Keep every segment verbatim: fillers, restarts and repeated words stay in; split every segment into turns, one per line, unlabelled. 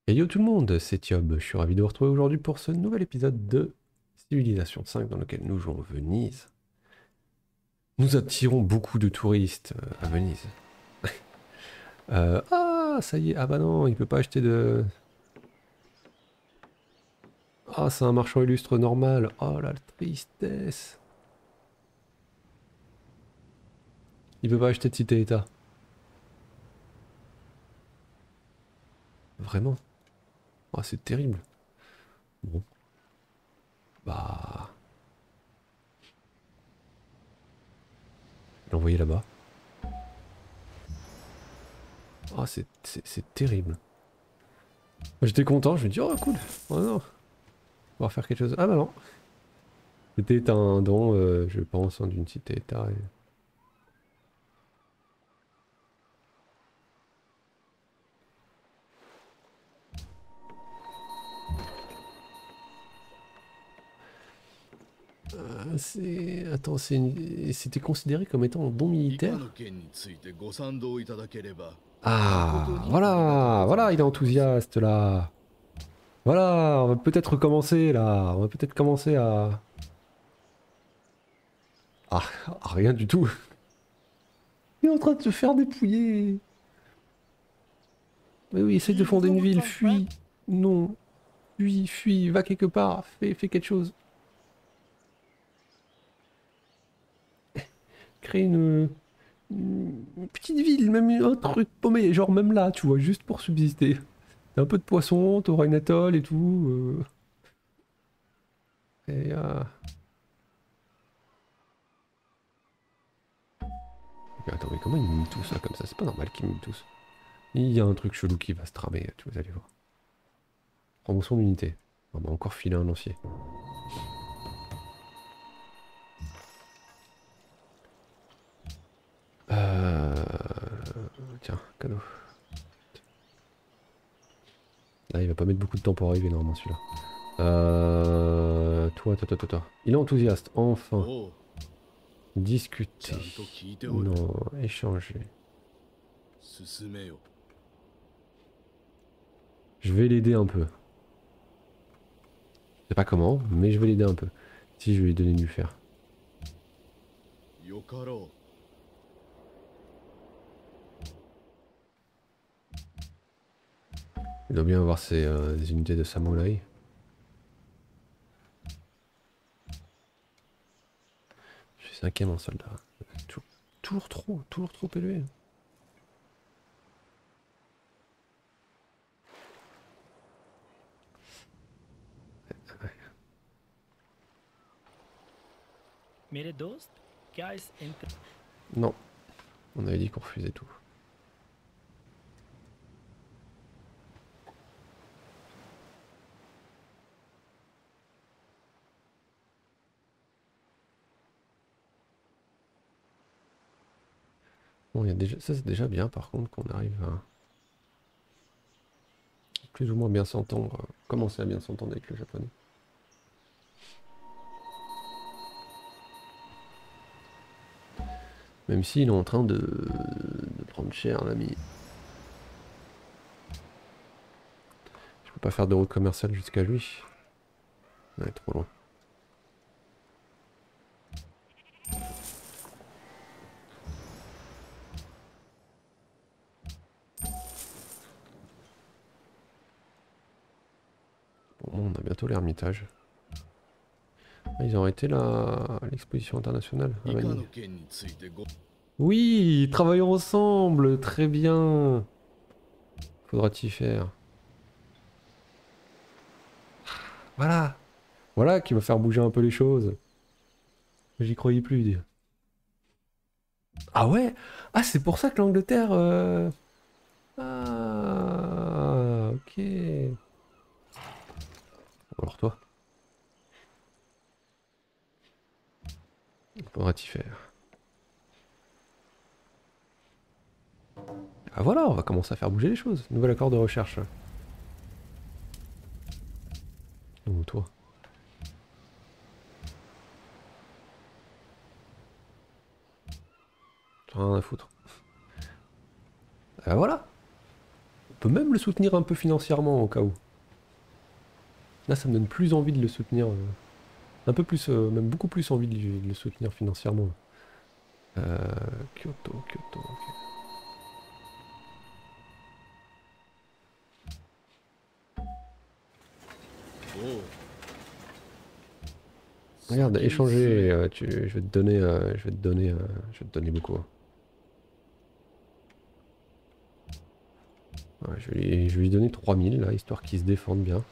Et yo tout le monde, c'est Thiob. Je suis ravi de vous retrouver aujourd'hui pour ce nouvel épisode de Civilisation cinq dans lequel nous jouons Venise. Nous attirons beaucoup de touristes euh, à Venise. Euh, ah, ça y est, ah bah non, il peut pas acheter de... Ah, c'est un marchand illustre normal. Oh la tristesse. Il peut pas acheter de cité-état. Vraiment. Ah, c'est terrible. Bon, bah... L'envoyer là-bas. Ah, c'est c'est- c'est terrible. J'étais content, je me dis, oh cool. Oh non, on va faire quelque chose. Ah bah non. C'était un don, euh, je pense, hein, d'une cité-état. et- Euh, c'est... Attends, c'est une- c'était considéré comme étant un don
以下
militaire?
の件についてご賛同いただければ誠
Ah,
にありがたく
voilà,
存
voilà, il est
じております。
enthousiaste là. Voilà, on va peut-être commencer là. On va peut-être commencer à... Ah, à rien du tout. Il est en train de se faire dépouiller. Mais oui, essaye de fonder une ville, fuis. Non, fuis, fuis, va quelque part, fais, fais quelque chose. Crée une... une petite ville, même un truc paumé, genre même là, tu vois, juste pour subsister. T'as un peu de poisson, t'auras une atoll et tout. euh, Et euh... mais attends, mais comment ils miment tout ça comme ça? C'est pas normal qu'ils miment tous. Il y a un truc chelou qui va se tramer, tu vous allez voir. Promotion d'unité. On m'a encore filé un lancier. Euh... Tiens, cadeau. Là, il va pas mettre beaucoup de temps pour arriver normalement celui-là. Euh... Toi, toi, toi, toi, toi. Il est enthousiaste, enfin.
おう、ちゃ
Discuter.
んと聞いておる。
Non, échanger.
進めよ。
Je vais l'aider un peu. Je sais pas comment, mais je vais l'aider un peu. Si je vais lui donner du fer.
よかろ
Il doit bien avoir ses euh, des unités de samouraï. Je suis cinquième en soldat. Toujours, toujours trop, toujours trop élevé.
メレドス guys entre
Non, on avait dit qu'on refusait tout. Bon, il y a déjà, ça c'est déjà bien par contre qu'on arrive à plus ou moins bien s'entendre, euh, commencer à bien s'entendre avec le japonais. Même s'il est en train de, de prendre cher l'ami. Je peux pas faire de route commerciale jusqu'à lui. Ouais, trop loin. Bon, on a bientôt l'Ermitage. Ah, ils ont arrêté la l'exposition internationale à
う。以下
Manille.
の件についてご
Oui, travaillons ensemble, très bien. Faudra-t-il faire? Voilà, voilà qui va faire bouger un peu les choses. J'y croyais plus. Dire. Ah ouais? Ah, c'est pour ça que l'Angleterre. euh, Ah, ok. Alors toi, faudra-t-il faire? Ah voilà, on va commencer à faire bouger les choses. Nouvel accord de recherche. Ou toi. T'en as rien à foutre. Ah voilà. peut même le soutenir un peu financièrement au cas où. Là, ça me donne plus envie de le soutenir. Euh, un peu plus, euh, même beaucoup plus envie de, lui- de le soutenir financièrement. Euh, Kyoto, Kyoto, ok.
Oh.
Regarde,
先に進め
échanger, euh, tu, je vais te donner, euh, je vais te donner, euh, je vais te donner beaucoup. hein. Ouais, je, vais lui, je vais lui donner trois mille là, histoire qu'il se défende bien.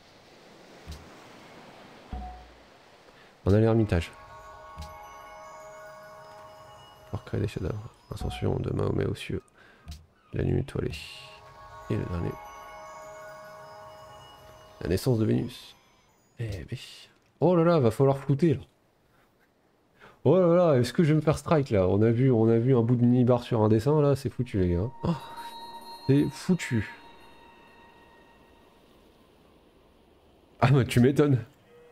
On a l'ermitage. Pour créer des chefs-d'œuvre. Ascension de Mahomet aux cieux. La nuit étoilée. Et le dernier. La naissance de Vénus. Eh ben. Oh là là, va falloir flouter là. Oh là là, est-ce que je vais me faire strike là? On a vu, on a vu un bout de mini-bar sur un dessin là, c'est foutu les gars. Oh, c'est foutu. Ah bah tu m'étonnes.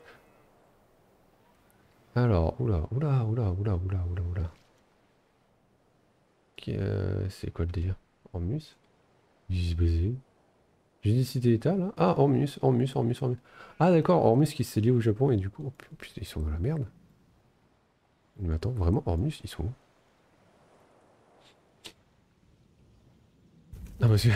Alors, oula, oula, oula, oula, oula, oula, oula. Qui, euh, c'est quoi le délire? Ormus? J'ai baisé. J'ai décidé d'état là? Ah, Ormus, Ormus, Ormus, Ormus. Ah d'accord, Ormus qui s'est lié au Japon et du coup, oh, putain, ils sont dans la merde. Mais attends, vraiment, Ormus, ils sont où? Ah monsieur.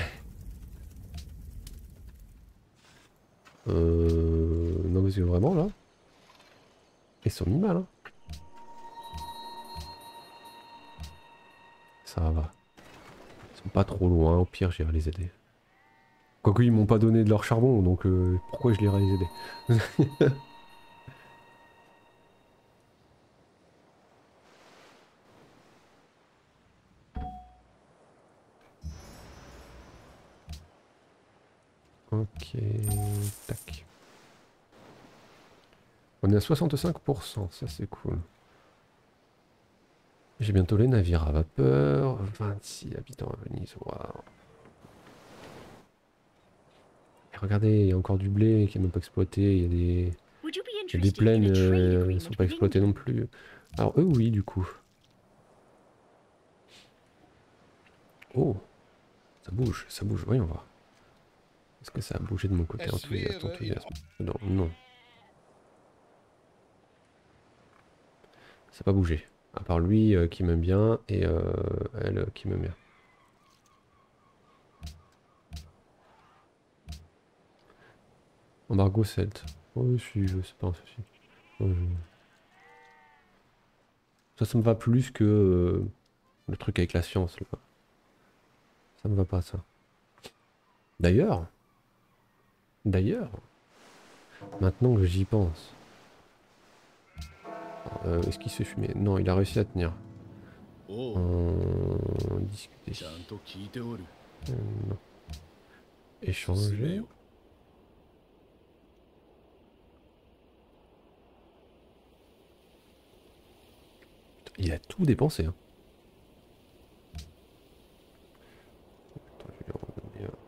Euh... Non parce que vraiment là, ils sont mis mal hein. Ça va. Ils sont pas trop loin, au pire j'irai les aider. Quoique ils m'ont pas donné de leur charbon, donc euh, pourquoi je l'irai les aider? Ok, tac. On est à soixante-cinq pour cent, ça c'est cool. J'ai bientôt les navires à vapeur, vingt-six habitants à Venise, waouh. Et regardez, il y a encore du blé qui est même pas exploité, il y a des, il y a des plaines euh, qui sont pas exploitées non plus. Alors eux oui du coup. Oh, ça bouge, ça bouge, voyons voir. Est-ce que ça a bougé de mon côté? Enthousiasme, enthousiasme. Non, non. Ça n'a pas bougé. À part lui euh, qui m'aime bien et euh, elle euh, qui m'aime bien. Embargo celte. Oh si, je sais pas un souci. Oh, je... Ça, ça me va plus que euh, le truc avec la science là. Ça me va pas ça. D'ailleurs, d'ailleurs, maintenant que j'y pense. Euh, Est-ce qu'il se fait fumer? Non, il a réussi à tenir.
Oh.
Euh, discuter.
ちゃんと聞いておる
Euh, non.
進め
Échanger.
よ
Il a tout dépensé. Hein. Attends, je vais lui redonner, euh,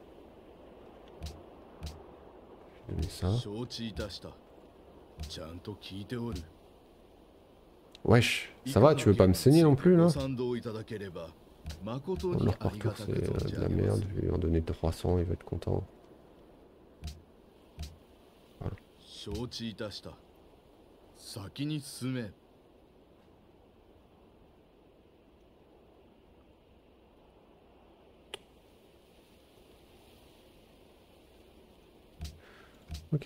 je vais donner ça.
承知いたしたちゃんと聞いておる
Wesh, ça va, tu veux pas me saigner non plus là?
ご賛同いただければ誠に
Leur
ありが
parcours
た
c'est
く
euh,
存じ
de la
上げま
merde,
す
je vais lui en donner trois cents, il va être content.
承知いたした先に進め
Ok.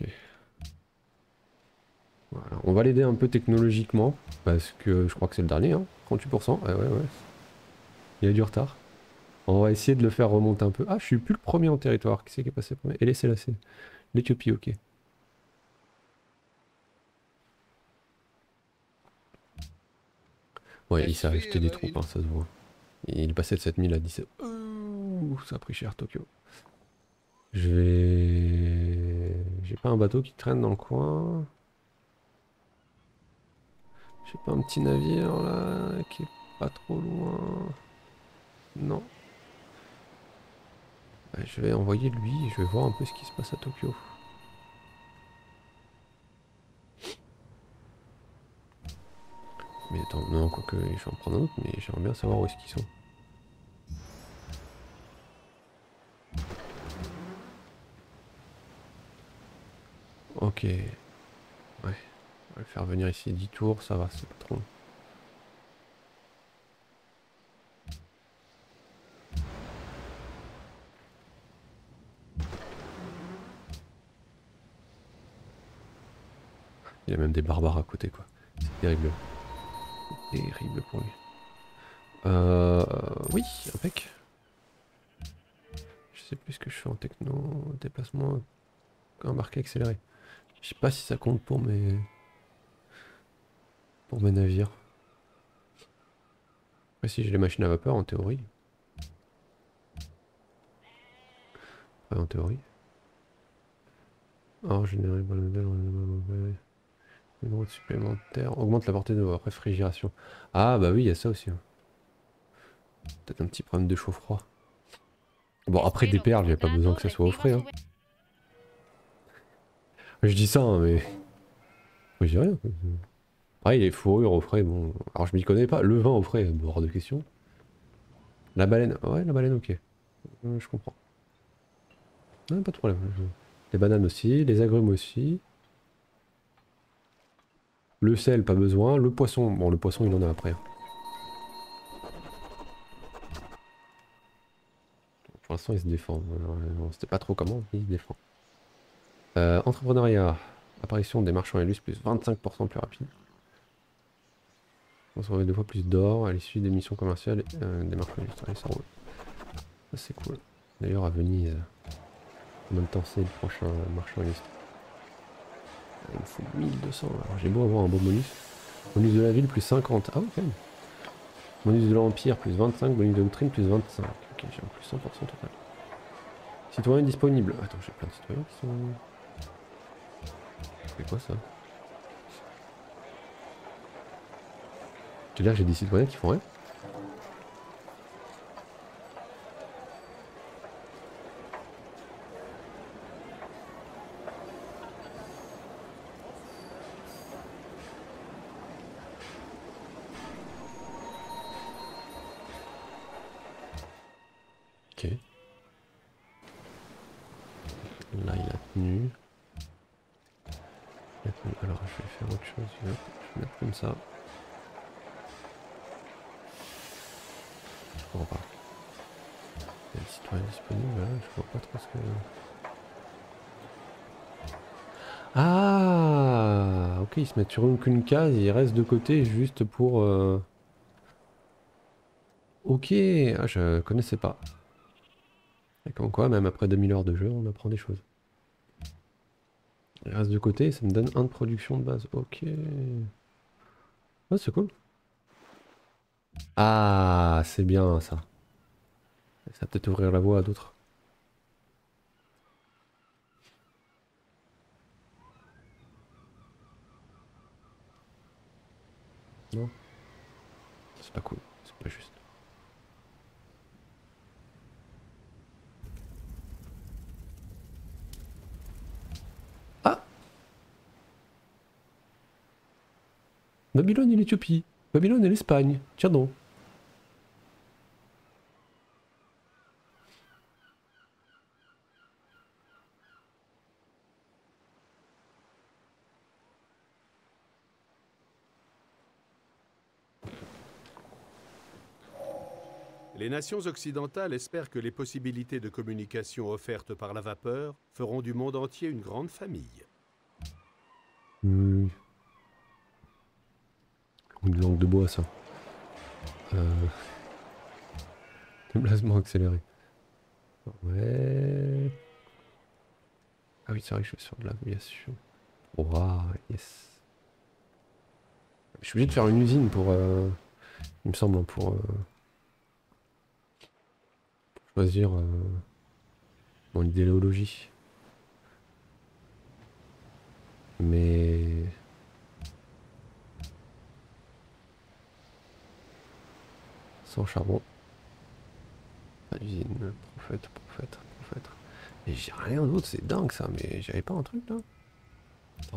Voilà. On va l'aider un peu technologiquement, parce que je crois que c'est le dernier, hein. trente-huit pour cent, ouais ouais ouais. Il y a du retard. On va essayer de le faire remonter un peu. Ah, je suis plus le premier en territoire, qui c'est qui est passé premier? Et laissez la c'est l'Éthiopie, ok. Ouais, il s'est acheté des troupes, hein, ça se voit. Il est passé de sept mille à dix-sept. Ouh, ça a pris cher Tokyo. Je vais... J'ai pas un bateau qui traîne dans le coin. J'ai pas un petit navire là, qui est pas trop loin. Non. Bah, je vais envoyer lui, je vais voir un peu ce qui se passe à Tokyo. Mais attends, non, quoique je vais en prendre un autre, mais j'aimerais bien savoir où est-ce qu'ils sont. Ok. Ouais. On va le faire venir ici dix tours, ça va, c'est pas trop long. Il y a même des barbares à côté, quoi. C'est terrible. C'est terrible pour lui. Euh... Oui, impec. Je sais plus ce que je fais en techno, déplacement, embarqué, accéléré. Je sais pas si ça compte pour mes... pour mes navires. Après si j'ai les machines à vapeur, en théorie. Ouais, en théorie. Alors, générer une route supplémentaire. Augmente la portée de réfrigération. Ah bah oui, il y a ça aussi. Hein. Peut-être un petit problème de chaud-froid. Bon, après des perles, il n'y a pas besoin que ça soit au frais. Hein. Je dis ça, hein, mais... Je dis rien. Pareil, les fourrures au frais, bon... Alors je m'y connais pas. Le vin au frais, bon, hors de question. La baleine, ouais, la baleine, ok. Euh, je comprends. Non, pas de problème. Les bananes aussi, les agrumes aussi. Le sel, pas besoin. Le poisson, bon, le poisson, il en a après. Hein. Pour l'instant, il se défend. On sait pas trop comment, mais il se défend. Euh, entrepreneuriat. Apparition des marchands élus plus vingt-cinq pour cent plus rapide. On se retrouve deux fois plus d'or à l'issue des missions commerciales euh, des marchands illustrés. Ça roule. Ça c'est cool. D'ailleurs à Venise. En même temps c'est le prochain marchand illustré. Il me faut mille deux cents. Alors j'ai beau avoir un beau bonus. Bonus de la ville plus cinquante. Ah oui quand même. Bonus de l'Empire plus vingt-cinq. Bonus de doctrine plus vingt-cinq. Ok j'ai un plus cent pour cent total. Citoyens disponibles. Attends j'ai plein de citoyens qui sont... C'est quoi ça? Tu veux dire que j'ai des citoyens qui font rien? Ok. Là il a tenu. Alors je vais faire autre chose. Je vais mettre comme ça. Je comprends pas. Il y a des citoyens disponibles là, je vois pas trop ce que... Ah, ok, ils se mettent sur une qu'une case et ils restent de côté juste pour... Euh... Ok, ah, je connaissais pas. Et comme quoi, même après deux mille heures de jeu, on apprend des choses. Ils restent de côté et ça me donne un de production de base. Ok. Ah, c'est cool. Ah, c'est bien ça. Ça va peut-être ouvrir la voie à d'autres. Non? C'est pas cool, c'est pas juste. Ah! Babylone et l'Éthiopie. Babylone et l'Espagne. Tiens donc.
Les nations occidentales espèrent que les possibilités de communication offertes par la vapeur feront du monde entier une grande famille.
Mmh. Une langue de bois, ça. Euh... Déplacement accéléré. Ouais. Ah oui, c'est vrai que je suis sur de l'aviation. Waouh, yes. Je suis obligé de faire une usine pour... Euh... Il me semble, pour... Euh... pour choisir... Euh... mon idéologie. Mais... Sans charbon. Pas d'usine, prophète, prophète, prophète. Et j'ai rien d'autre, c'est dingue ça, mais j'avais pas un truc là? Attends.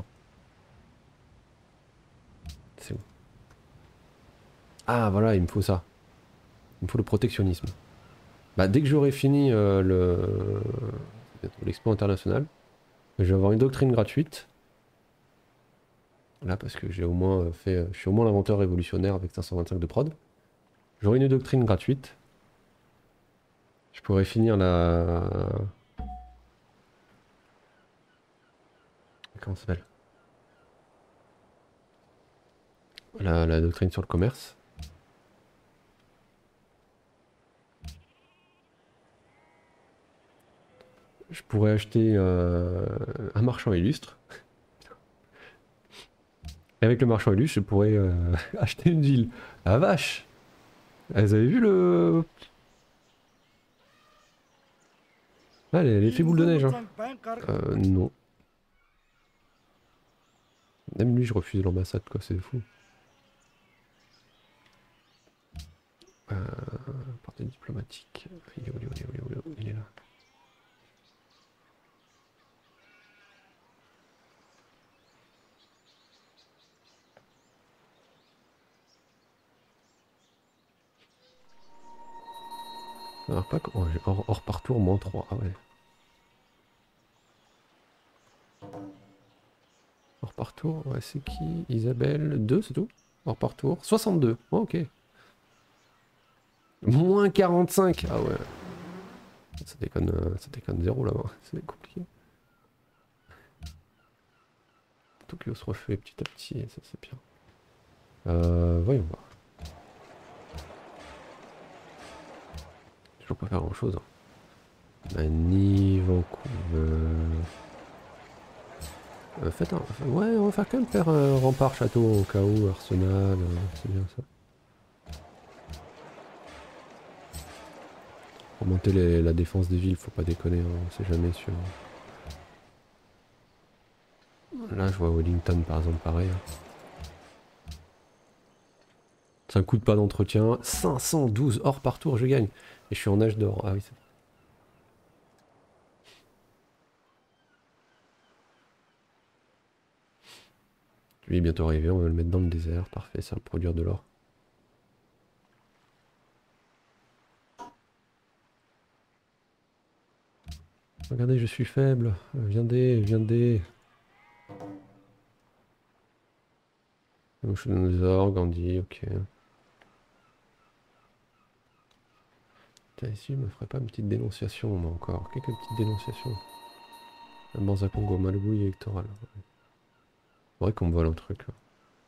C'est où? Ah voilà, il me faut ça. Il me faut le protectionnisme. Bah dès que j'aurai fini euh, le l'expo international, Je vais avoir une doctrine gratuite. Là, parce que j'ai au moins fait. Je suis au moins l'inventeur révolutionnaire avec cinq cent vingt-cinq de prod. J'aurai une doctrine gratuite. Je pourrais finir la. Comment ça s'appelle? La, la doctrine sur le commerce. Je pourrais acheter euh, un marchand illustre. Et avec le marchand illustre, je pourrais euh, acheter une ville. La vache! Ah, vous avez vu le... Ah, l'effet boule de neige, hein. Euh, non. Même lui, je refuse l'ambassade, quoi, c'est fou. Euh, portée diplomatique. Il est où, il est où, il est où, il est où, il est là. Alors pas que... oh, j'ai hors, hors par tour, moins trois, ah ouais. Hors par tour, ouais, c'est qui? Isabelle, deux, c'est tout? Hors par tour, soixante-deux, oh, ok. Moins quarante-cinq, ah ouais. Ça déconne, euh, ça déconne zéro là-bas, c'est compliqué. Tokyo se refait petit à petit, ça c'est bien. Euh, voyons voir. Toujours pas faire grand chose. Hein. Manille, Vancouver. Euh, faites un... Ouais, on va faire quand même faire euh, rempart, château au cas où, arsenal, euh, c'est bien ça. Pour monter les, la défense des villes, faut pas déconner, hein, on sait jamais sur... Là, je vois Wellington par exemple, pareil. Hein. Ça ne coûte pas d'entretien. cinq cent douze or par tour, je gagne. Et je suis en âge d'or. Ah oui, c'est... Lui est bientôt arrivé, on va le mettre dans le désert. Parfait, ça va produire de l'or. Regardez, je suis faible. Viendez, viendez. Je suis dans les orgues, Gandhi, ok. Putain, ici, je me ferais pas une petite dénonciation, moi encore. Quelques petites dénonciations. Un Banza Congo, Malbouille électoral. C'est vrai qu'on me vole un truc là.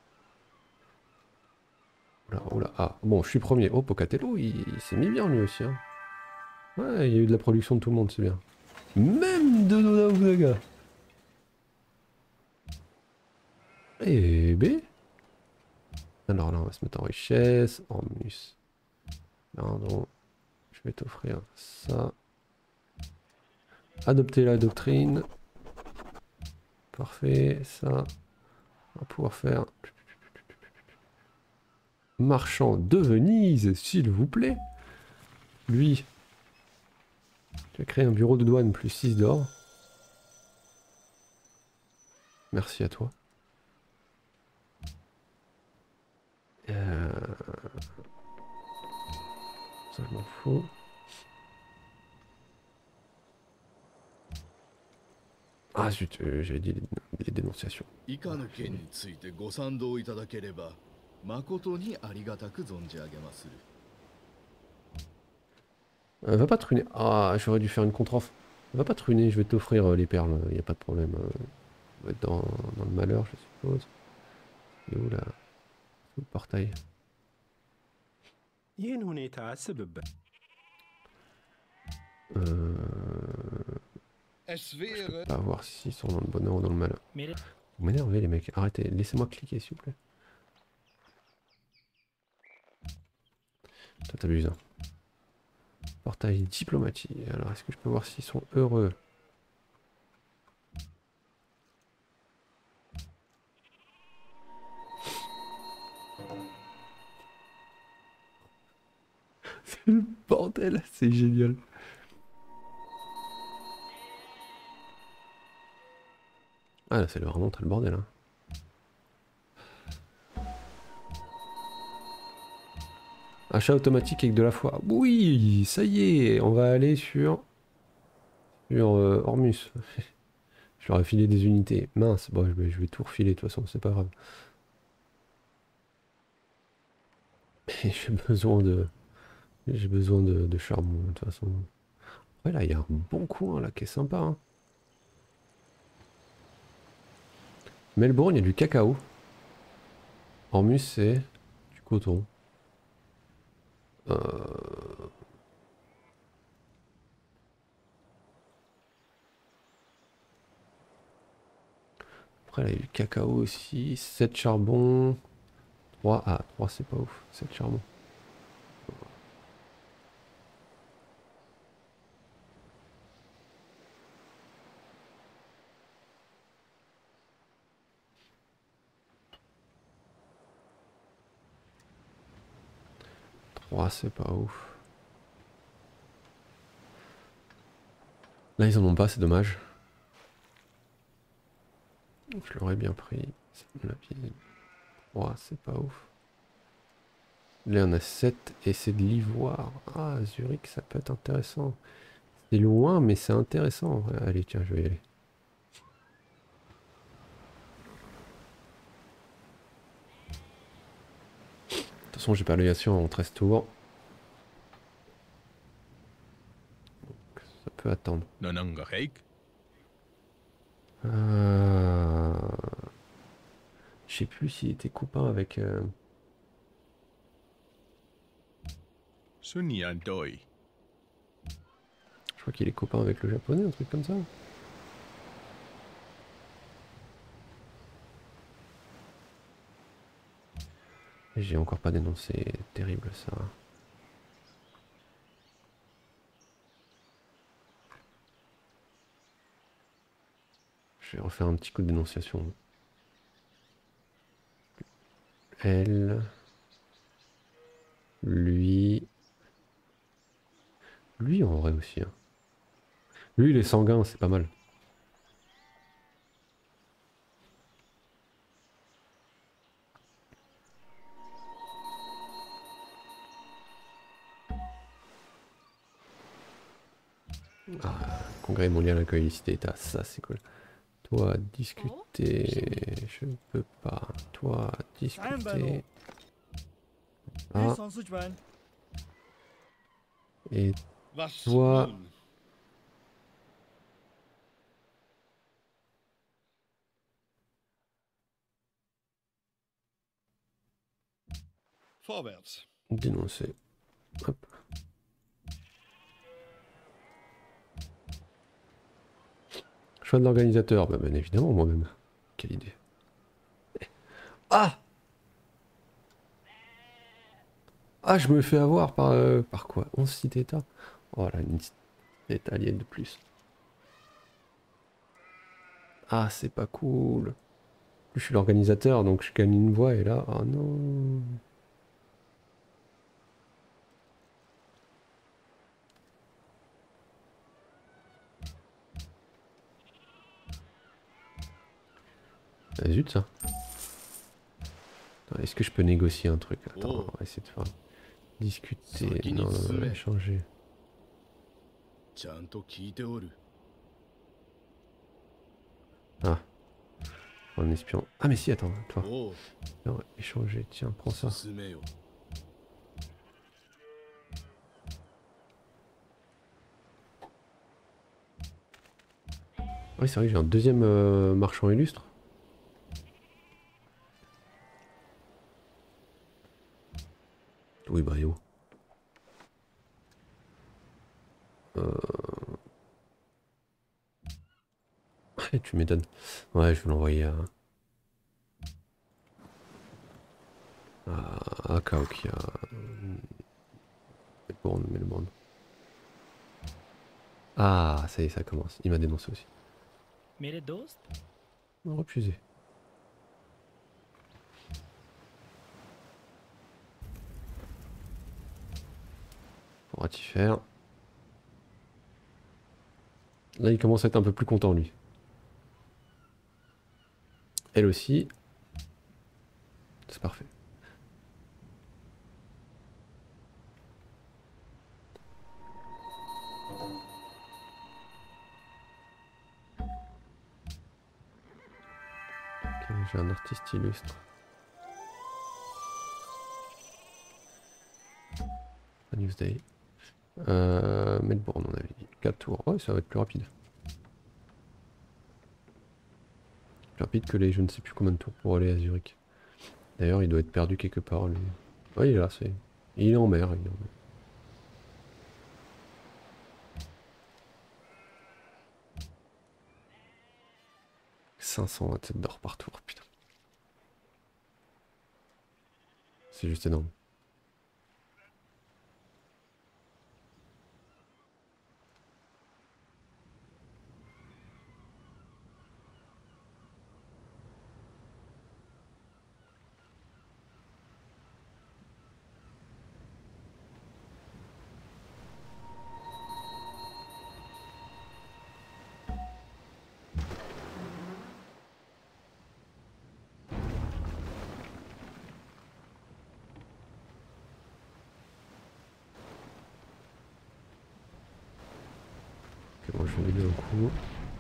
Oula, oula, ah, bon, je suis premier. Oh, Pocatello, il, il s'est mis bien lui aussi. Hein. Ouais, il y a eu de la production de tout le monde, c'est bien. Même de Nobunaga. Et B. Alors là, on va se mettre en richesse. Ormus. Pardon. Je vais t'offrir ça. Adopter la doctrine. Parfait, ça. On va pouvoir faire... Marchand de Venise, s'il vous plaît. Lui. Tu as créé un bureau de douane plus six d'or. Merci à toi. Euh... Ça, je m'en fous. Ah zut, euh, j'avais dit les, les dénonciations. Euh, va pas truner. Ah, j'aurais dû faire une contre-offre. Va pas truner, je vais t'offrir euh, les perles, il n'y a pas de problème. Euh, on va être dans, dans le malheur, je suppose. Et où là? Sous le portail. Euh... Je peux pas voir s'ils sont dans le bonheur ou dans le malheur. Vous m'énervez les mecs, arrêtez, laissez-moi cliquer s'il vous plaît. Toi t'abuses. Hein. Portail diplomatique. Alors est-ce que je peux voir s'ils sont heureux? C'est le bordel, c'est génial. Ah là c'est vraiment très le bordel. Hein. Achat automatique avec de la foi. Oui, ça y est, on va aller sur... Sur euh, Ormus. Je leur ai filé des unités. Mince, bon, je vais, je vais tout refiler de toute façon, c'est pas grave. Mais j'ai besoin de... J'ai besoin de, de charbon, de toute façon. Ouais, là, il y a un bon coin, là, qui est sympa, hein. Melbourne, il y a du cacao. Ormus, c'est du coton. Euh... Après, là, il y a du cacao aussi. sept charbon. trois. Ah, trois, c'est pas ouf. sept charbon. trois, c'est pas ouf. Là, ils en ont pas, c'est dommage. Je l'aurais bien pris. trois, c'est pas ouf. Là, on a sept et c'est de l'ivoire. Ah, Zurich, ça peut être intéressant. C'est loin, mais c'est intéressant. Allez, tiens, je vais y aller. De toute façon, j'ai pas l'obligation en treize tours. Donc, ça peut attendre. Euh... Je sais plus s'il était copain avec... Euh... Je crois qu'il est copain avec le japonais, un truc comme ça. J'ai encore pas dénoncé. Terrible ça. Je vais refaire un petit coup de dénonciation. Elle. Lui. Lui en vrai aussi. Hein. Lui il est sanguin, c'est pas mal. Ah, congrès mondial à la cohélicité d'État, ça c'est cool. Toi, discuter. Je ne peux pas. Toi, discuter. Ah. Et toi. Dénoncer. Hop. Choix de l'organisateur. Bah, bien évidemment, moi-même. Quelle idée. Ah Ah, je me fais avoir par... Euh, par quoi? onze sites états. Oh là, une cité italienne de plus. Ah, c'est pas cool. Je suis l'organisateur, donc je gagne une voix, et là... Oh non. Ah, zut, ça. Est-ce que je peux négocier un truc? Attends, on va essayer de faire... Discuter... Non, non, non, échanger. Ah. Un espion. Ah mais si, attends, toi. Non, échanger, tiens, prends ça. Oui, c'est vrai que j'ai un deuxième euh, marchand illustre. Oui, bah yo. Euh... tu m'étonnes. Ouais, je vais l'envoyer à... à, à Kaokia. Melbourne, Melbourne. Ah, ça y est, ça commence. Il m'a dénoncé aussi.
मेरे दोस्त
Non, refusé. Pourra-t-il faire? Là, il commence à être un peu plus content, lui. Elle aussi. C'est parfait. J'ai un artiste illustre. A Newsday. Euh, Melbourne, on avait dit. quatre tours. Ouais, ça va être plus rapide. Plus rapide que les je ne sais plus combien de tours pour aller à Zurich. D'ailleurs, il doit être perdu quelque part. Lui. Ouais, il est là. C'est... Il est en mer. Il est en mer. cinq cent vingt-sept d'or par tour, putain. C'est juste énorme. Ok, bon, je vais lui donner un coup.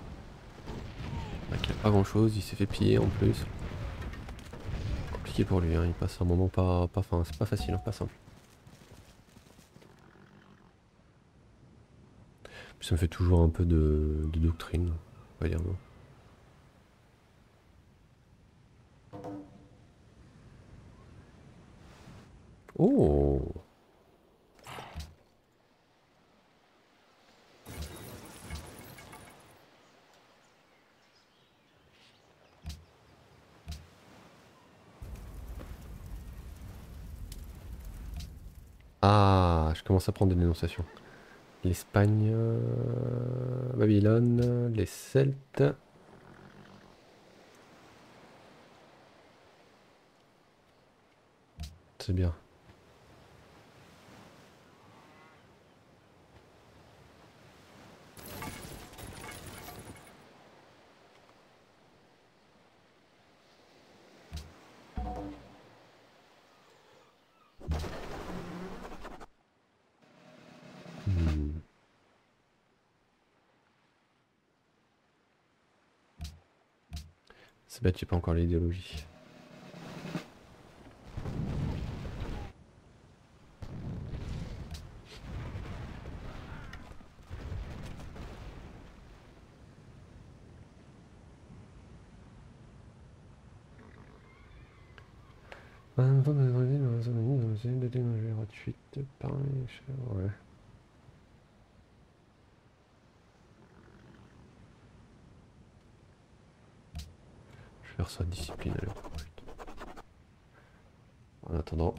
Il n'y a pas grand chose, il s'est fait piller en plus. Compliqué pour lui, hein. Il passe un moment pas, pas fin, c'est pas facile, hein, pas simple. Puis ça me fait toujours un peu de, de doctrine, on va dire non. Oh! Ah, je commence à prendre des dénonciations. L'Espagne, euh, Babylone, les Celtes. C'est bien. Hmm. C'est bête, j'ai pas encore l'idéologie. Un temps de dans la zone dans une de technologie gratuite par les... Ouais. Je vais faire ça discipline alors. En attendant.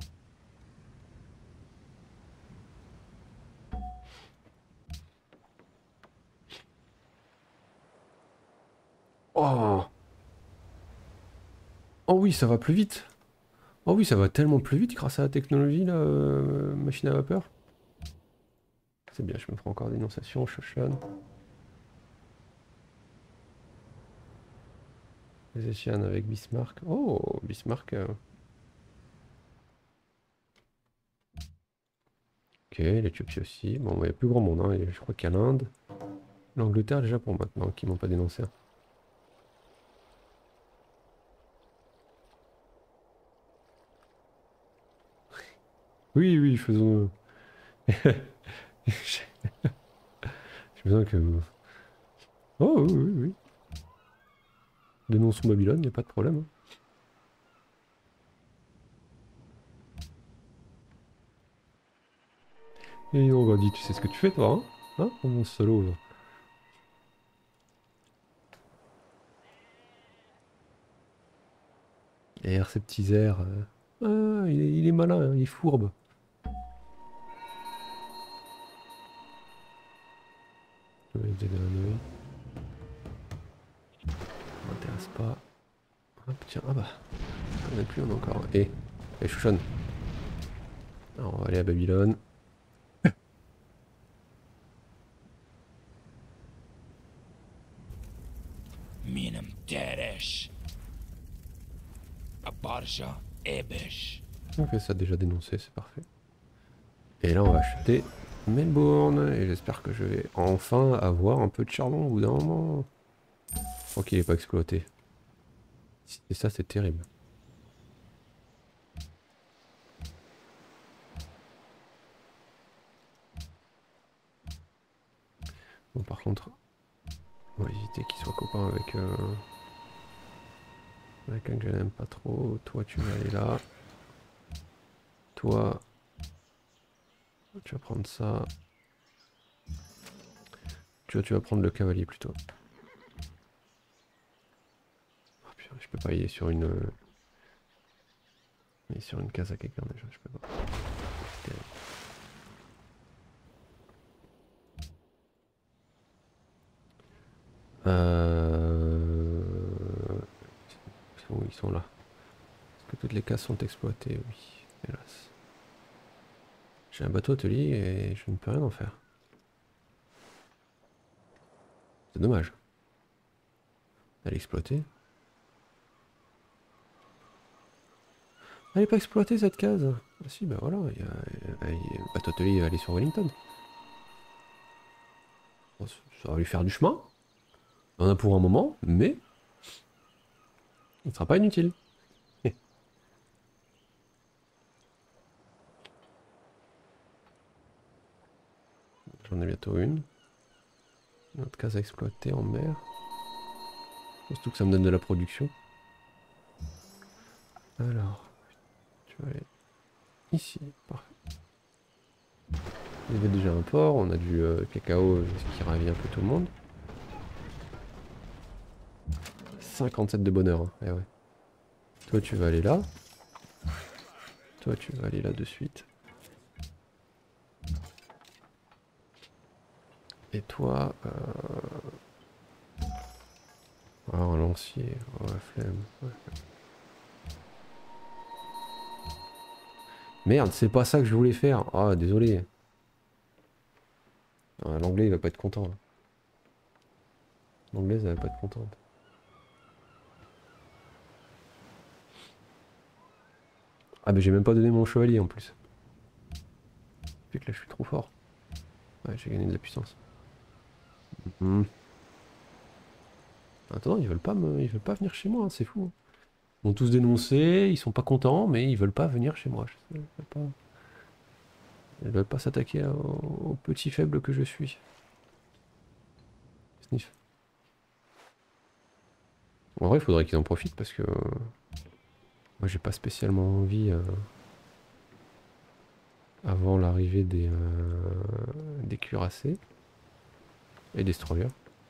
Oh! Oh oui, ça va plus vite. Oh oui, ça va tellement plus vite grâce à la technologie, la euh, machine à vapeur. C'est bien, je me ferai encore dénonciation, Shoshan. Les Échianes avec Bismarck. Oh, Bismarck. Euh... Ok, l'Éthiopie aussi. Bon, il n'y a plus grand monde, hein. Je crois qu'il y a l'Inde. L'Angleterre et le Japon maintenant qui m'ont pas dénoncé. Oui, oui, faisons... J'ai besoin que vous... Oh, oui, oui, oui. Dénonçons Babylone, il n'y a pas de problème. Hein. Et on va dire, tu sais ce que tu fais, toi, hein, hein mon solo, là. Et ces petits airs... Euh... Ah, il est, il est malin, hein, il est fourbe. Je vais aider un œil. Ça m'intéresse pas. Hop, tiens, ah bah. On n'a plus, on a encore. Et, et Shoshan. Alors, on va aller à Babylone.
Minem Teresh. Abarja Ebesh.
Ok, ça a déjà dénoncé, c'est parfait. Et là, on va acheter Melbourne. Et j'espère que je vais enfin avoir un peu de charbon au bout d'un moment. Je crois qu'il n'est pas exploité. Si c'est ça, c'est terrible. Bon, par contre, on va éviter qu'il soit copain avec, euh, avec un que je n'aime pas trop. Toi, tu vas aller là. Toi, tu vas prendre ça. Tu vois, tu vas prendre le cavalier plutôt. Oh, putain, je peux pas y aller sur une... Mais sur une case à quelqu'un déjà, je peux pas. Terrible. Euh... Ils sont où? Ils sont là. Est-ce que toutes les cases sont exploitées? Oui, hélas. J'ai un bateau atelier et je ne peux rien en faire. C'est dommage. Elle est exploitée. Elle n'est pas exploitée cette case. Ah si, bah voilà, il y a, il y a, le bateau atelier va aller sur Wellington. Bon, ça va lui faire du chemin. On en a pour un moment, mais il ne sera pas inutile. J'en ai bientôt une. Une autre case à exploiter en mer. Surtout que ça me donne de la production. Alors, tu vas aller ici. Parfait. Il y avait déjà un port, on a du euh, cacao, ce qui ravit un peu tout le monde. cinquante-sept de bonheur, hein. Eh ouais. Toi tu vas aller là. Toi tu vas aller là de suite. Et toi... Euh... Ah, un lancier. Oh, la flemme. Ouais. Merde, c'est pas ça que je voulais faire. Ah, désolé. Ah, l'anglais il va pas être content. Hein. L'anglaise elle va pas être contente. Ah mais j'ai même pas donné mon chevalier en plus. Vu que là je suis trop fort. Ouais, j'ai gagné de la puissance. Mmh. Attends, ils veulent pas me... ils veulent pas venir chez moi, hein, c'est fou. Hein. Ils m'ont tous dénoncé, ils sont pas contents, mais ils veulent pas venir chez moi. Je sais, ils veulent pas... Ils veulent pas s'attaquer au... au petit faible que je suis. Sniff. En vrai, il faudrait qu'ils en profitent parce que... Moi, j'ai pas spécialement envie... Euh... Avant l'arrivée des... Euh... des cuirassés. Et destroyers.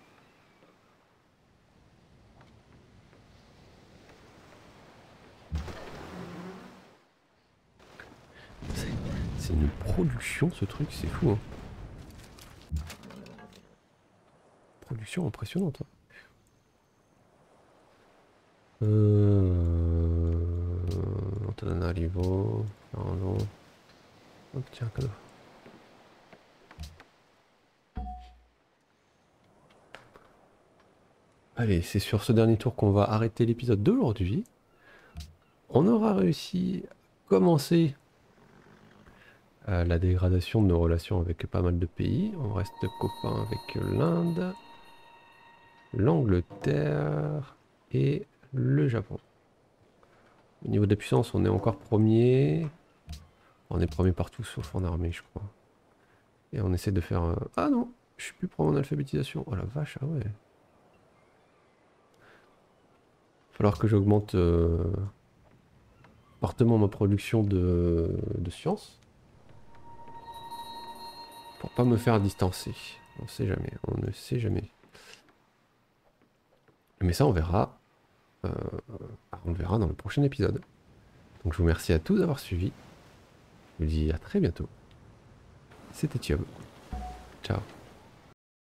C'est une production ce truc, c'est fou. Hein. Production impressionnante. Hein. Euh... Antananarivo, Fernando. Hop, tiens, cadeau. Allez, c'est sur ce dernier tour qu'on va arrêter l'épisode d'aujourd'hui. On aura réussi à commencer euh, la dégradation de nos relations avec pas mal de pays. On reste copains avec l'Inde, l'Angleterre et le Japon. Au niveau de la puissance, on est encore premier. On est premier partout sauf en armée, je crois. Et on essaie de faire... Euh... Ah non, je suis plus premier en alphabétisation. Oh la vache, ah ouais. Falloir que j'augmente euh, fortement ma production de, de science. Pour pas me faire distancer. On sait jamais, on ne sait jamais. Mais ça on verra. Euh, on le verra dans le prochain épisode. Donc je vous remercie à tous d'avoir suivi. Je vous dis à très bientôt. C'était Thiob. Ciao.